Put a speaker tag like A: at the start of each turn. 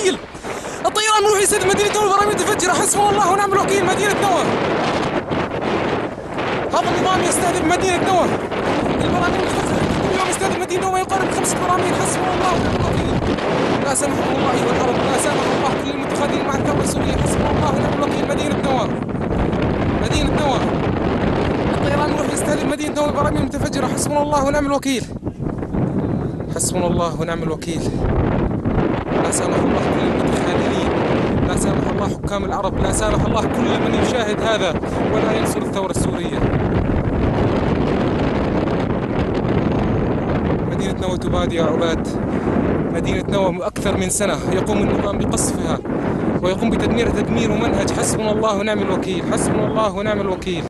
A: الوكيل. الطيران يروح يستهدف مدينة نوى، البراميل متفجرة. حسبنا الله ونعم الوكيل. مدينة نوى، هذا النظام يستهدف مدينة نوى. البراميل متفجرة كل يوم يستهدف مدينة نوى، يقارب 5 براميل. حسبنا الله ونعم الوكيل. لا سمح الله أيها العرب، لا سمح الله كل المتخاذلين مع الثورة السورية. حسبنا الله ونعم الوكيل. مدينة نوى، مدينة نوى، الطيران يروح يستهدف مدينة نوى، البراميل متفجرة. حسبنا الله ونعم الوكيل. حسبنا الله ونعم الوكيل. لا سامح الله كل المتخاذلين، لا سامح الله حكام العرب، لا سامح الله كل من يشاهد هذا ولا ينصر الثورة السورية. مدينة نوى تباد يا عباد. مدينة نوى أكثر من سنة يقوم النظام بقصفها ويقوم بتدميرها تدمير ممنهج. حسبنا الله ونعم الوكيل. حسبنا الله ونعم الوكيل.